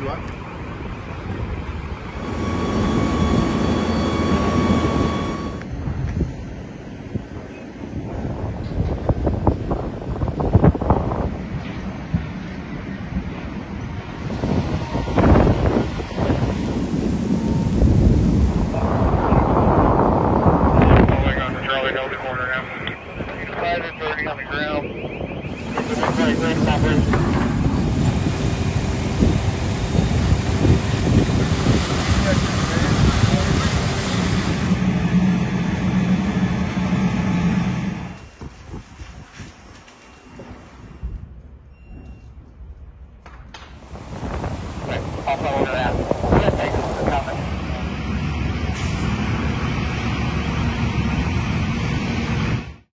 what? Corner now. 5 and 30 on the ground. It's a big break, operation.